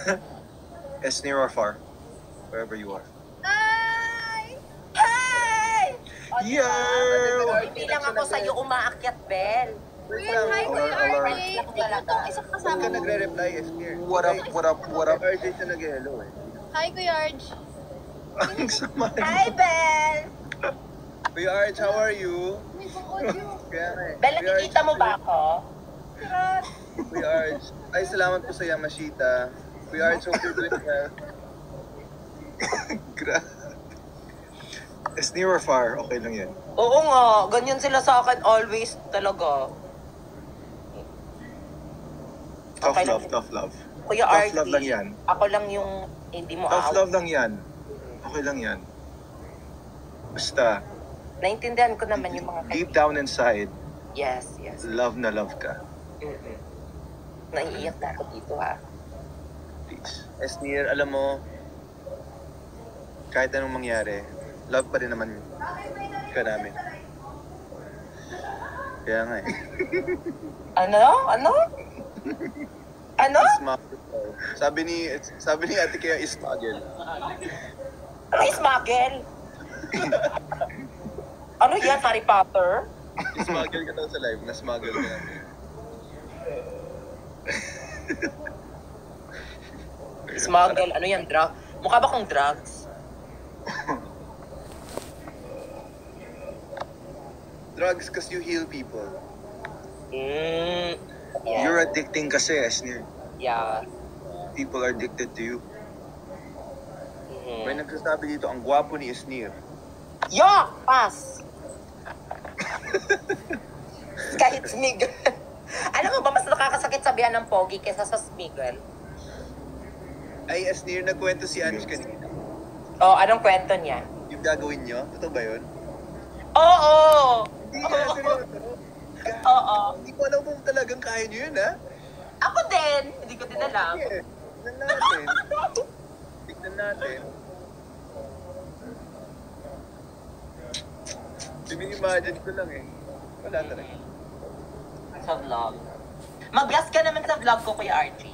As near or far, wherever you are. Hi! Hi! Yo! Hindi lang ako sa'yo umaakyat, Bel. Kuya, hi, Kuya Alert. RJ. Itong isang Ba't kasama ka mo. nagre-reply, Esnir? What up, what up, what up? RJ siya nag-hello eh. Hi, Kuya RJ. Ang sama Hi, Bel! Kuya Arch, how are you? May audio. Kaya nga eh. Bel, Kuya nakikita Arch, mo ba ako? Kuya Arch. Ay, salamat po sa Yamashita. Kuya Arch, hope you're doing well. As near or far, okay lang yan. Oo nga, ganyan sila sa akin always talaga. Tough Okay lang. love, tough love. Kuya Tough RD, love lang yan. ako lang yung hindi mo Tough aaw. love lang yan. Okay lang yan. Basta, Naintindihan ko naman yung mga deep down inside, Yes, yes. love na love ka. Mm-mm. Naiiyak na ako dito, ha? Please. Esnir, alam mo, kahit anong mangyari, love pa rin naman ka namin. Kaya nga eh. Ano? Ano? Ano? Smuggle. Sabi ni ate kaya ismuggle. Ano yung smuggle? Ano yan, Harry Potter? Ismuggle ka daw sa live, na-smuggle ka namin. Smuggle, ano yan, drug? Mukha ba kong drugs? Drugs cause you heal people. Yeah. You're addicting kasi, Esnir. Yeah. People are addicted to you. May nagsasabi dito, ang gwapo ni Esnir. Yo! Pass! Kahit smiggle. Alam mo ba, mas nakakasakit sabihan ng pogi kesa sa smiggle? Ay, Esnir, nagkwento si Ange kanina. Oh, anong kwento niya? Yung gagawin nyo? Totoo ba yun? Oo! Hindi ka, seryoso. Oo. Hindi ko alam kung talagang kaya nyo yun, ha? Ako din! Hindi ko din alam. Sige, tignan natin. Tignan natin. Imagine ko lang eh. Wala talaga. Sa vlog. Mag-blast ka naman sa vlog ko, Kuya RG.